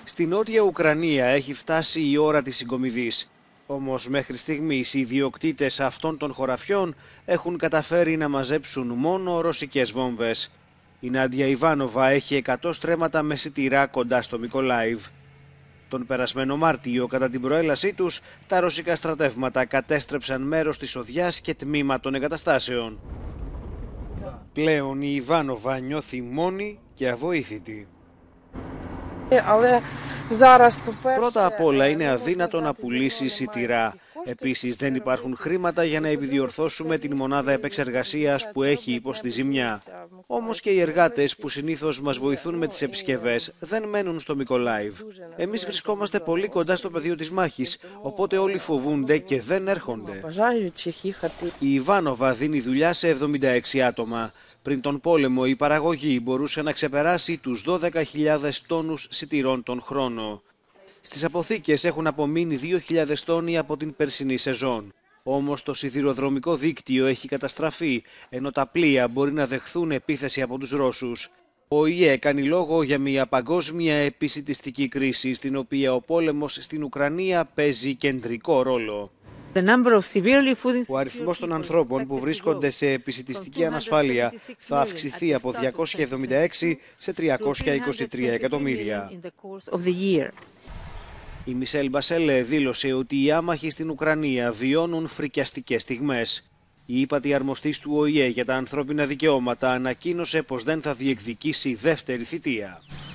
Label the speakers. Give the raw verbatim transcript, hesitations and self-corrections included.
Speaker 1: Στη Νότια Ουκρανία έχει φτάσει η ώρα της συγκομιδής. Όμως μέχρι στιγμής οι ιδιοκτήτες αυτών των χωραφιών έχουν καταφέρει να μαζέψουν μόνο ρωσικές βόμβες. Η Νάντια Ιβάνοβα έχει εκατό στρέμματα με σιτηρά κοντά στο Μικολάιβ. Τον περασμένο Μάρτιο, κατά την προέλασή τους, τα ρωσικά στρατεύματα κατέστρεψαν μέρος της οδιάς και τμήμα των εγκαταστάσεων. Πλέον η Ιβάνοβα νιώθει μόνη και αβοήθητη. Πρώτα απ' όλα είναι αδύνατο να πουλήσει σιτηρά. Επίσης δεν υπάρχουν χρήματα για να επιδιορθώσουμε την μονάδα επεξεργασίας που έχει υποστεί ζημιά. Όμως και οι εργάτες που συνήθως μας βοηθούν με τις επισκευές δεν μένουν στο Μικολάιβ. Εμείς βρισκόμαστε πολύ κοντά στο πεδίο της μάχης, οπότε όλοι φοβούνται και δεν έρχονται. Η Ιβάνοβα δίνει δουλειά σε εβδομήντα έξι άτομα. Πριν τον πόλεμο η παραγωγή μπορούσε να ξεπεράσει τους δώδεκα χιλιάδες τόνους σιτηρών τον χρόνο. Στις αποθήκες έχουν απομείνει δύο χιλιάδες τόνοι από την περσινή σεζόν. Όμως το σιδηροδρομικό δίκτυο έχει καταστραφεί, ενώ τα πλοία μπορεί να δεχθούν επίθεση από τους Ρώσους. Ο ι ε κάνει λόγο για μια παγκόσμια επισιτιστική κρίση, στην οποία ο πόλεμος στην Ουκρανία παίζει κεντρικό ρόλο. Ο αριθμός των ανθρώπων που βρίσκονται σε επισιτιστική ανασφάλεια θα αυξηθεί από διακόσια εβδομήντα έξι σε τριακόσια είκοσι τρία εκατομμύρια. Η Μισελ Μπασέλε δήλωσε ότι οι άμαχοι στην Ουκρανία βιώνουν φρικιαστικές στιγμές. Η ύπατη αρμοστής του ο ι ε για τα ανθρώπινα δικαιώματα ανακοίνωσε πως δεν θα διεκδικήσει δεύτερη θητεία.